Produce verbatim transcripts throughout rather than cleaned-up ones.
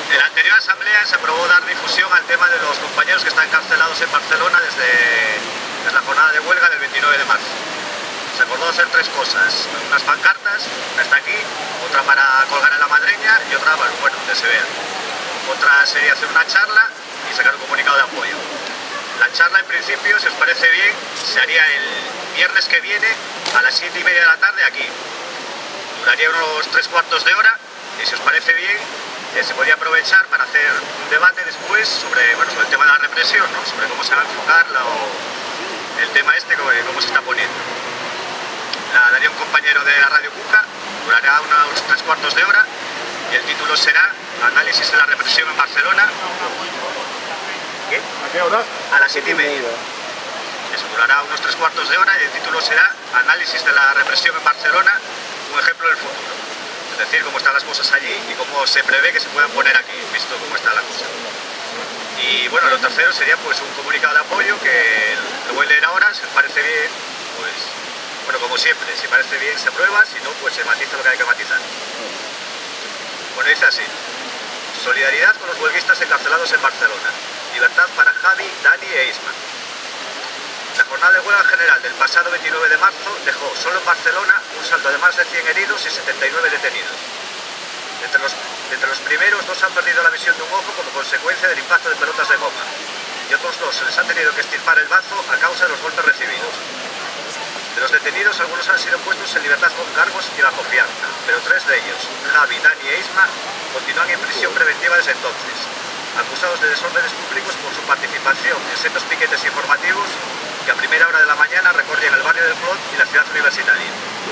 En la anterior asamblea se aprobó dar difusión al tema de los compañeros que están encarcelados en Barcelona desde, desde la jornada de huelga del veintinueve de marzo. Se acordó hacer tres cosas: unas pancartas, una está aquí, otra para colgar en la Madreña y otra, bueno, donde se vea. Otra sería hacer una charla y sacar un comunicado de apoyo. La charla, en principio, si os parece bien, se haría el viernes que viene a las siete y media de la tarde aquí. Duraría unos tres cuartos de hora y, si os parece bien, eh, se podría aprovechar para hacer un debate después sobre, bueno, sobre el tema de la represión, ¿no? Sobre cómo se va a enfocar la, el tema este, cómo, cómo se está poniendo. La daría un compañero de la Radio Cuca, durará unos tres cuartos de hora y el título será Análisis de la represión en Barcelona. ¿Qué? ¿A qué hora? A las siete y media. Eso durará unos tres cuartos de hora y el título será Análisis de la represión en Barcelona, un ejemplo del futuro. Es decir, cómo están las cosas allí y cómo se prevé que se puedan poner aquí, visto cómo está la cosa. Y bueno, lo tercero sería pues un comunicado de apoyo que lo voy a leer ahora. Si os parece bien, pues bueno, como siempre, si parece bien se aprueba, si no, pues se matiza lo que hay que matizar. Bueno, dice así: solidaridad con los huelguistas encarcelados en Barcelona. Libertad para Javi, Dani e Isma. La jornada de huelga general del pasado veintinueve de marzo dejó solo en Barcelona un saldo de más de cien heridos y setenta y nueve detenidos. Entre los, entre los primeros, dos han perdido la visión de un ojo como consecuencia del impacto de pelotas de goma, y otros dos se les ha tenido que extirpar el bazo a causa de los golpes recibidos. De los detenidos, algunos han sido puestos en libertad con cargos y bajo fianza, pero tres de ellos, Javi, Dani e Isma, continúan en prisión preventiva desde entonces, acusados de desórdenes públicos por su participación en sendos piquetes informativos que a primera hora de la mañana recorrían el barrio del Clot y la ciudad universitaria.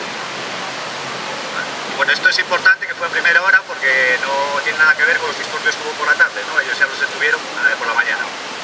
Bueno, esto es importante que fue a primera hora porque no tiene nada que ver con los disturbios que hubo por la tarde, ¿no? Ellos ya los detuvieron eh, por la mañana.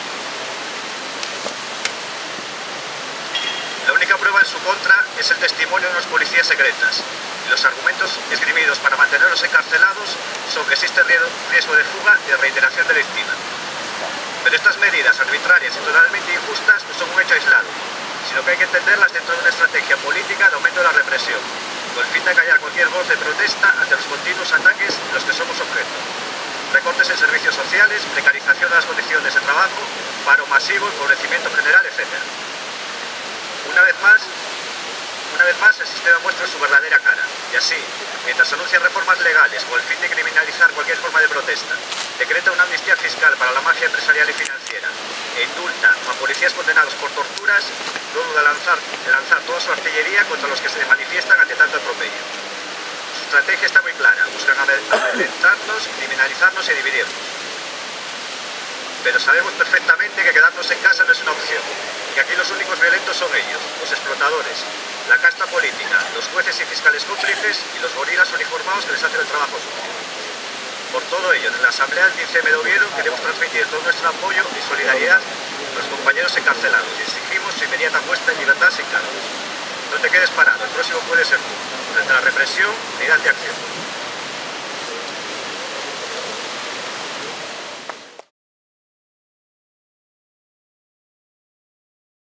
La única prueba en su contra es el testimonio de unos policías secretas, y los argumentos esgrimidos para mantenerlos encarcelados son que existe riesgo de fuga y de reiteración delictiva. Pero estas medidas arbitrarias y totalmente injustas no son un hecho aislado, sino que hay que entenderlas dentro de una estrategia política de aumento de la represión, con el fin de callar cualquier voz de protesta ante los continuos ataques de los que somos objeto. Recortes en servicios sociales, precarización de las condiciones de trabajo, paro masivo, empobrecimiento general, etcétera. Una vez más, una vez más el sistema muestra su verdadera cara, y así, mientras anuncia reformas legales con el fin de criminalizar cualquier forma de protesta, decreta una amnistía fiscal para la mafia empresarial y financiera, e indulta a policías condenados por torturas, no duda de lanzar, de lanzar toda su artillería contra los que se manifiestan ante tanto atropello. Su estrategia está muy clara: buscan amedrentarnos, criminalizarnos y dividirnos. Pero sabemos perfectamente que quedarnos en casa no es una opción, y que aquí los únicos violentos son ellos, los explotadores, la casta política, los jueces y fiscales cómplices y los gorilas uniformados que les hacen el trabajo sucio. Por todo ello, desde la Asamblea del quince eme de Oviedo queremos transmitir todo nuestro apoyo y solidaridad a los compañeros encarcelados y exigimos su inmediata puesta en libertad sin cargos. No te quedes parado, el próximo puede ser tú. Frente a la represión, unidad de acción.